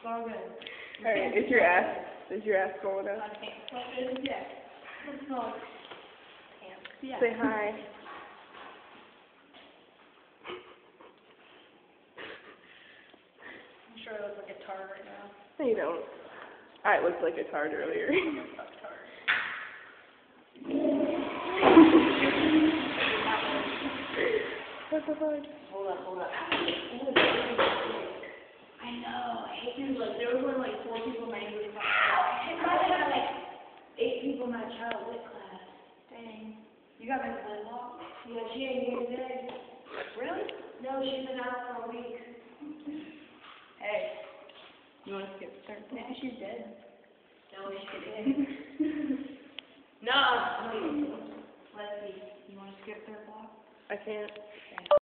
all good. Alright, is your ass cold enough? I can't. Yeah. Let's go. Yeah. Say hi. I'm sure I look like a tart right now. No, you don't. I looked like a tart earlier. Fuck tart. What the fuck? Hold up. I know. I hate you. Like, there was only like 4 people in my English class. I had like 8 people in my child lit class. Dang. You got my blood walk? Yeah, she ain't here today. Really? No, she's been out for a week. Hey. You want to skip third? Maybe she's dead. No, she's dead. No. Let's see. You want to skip third block? I can't.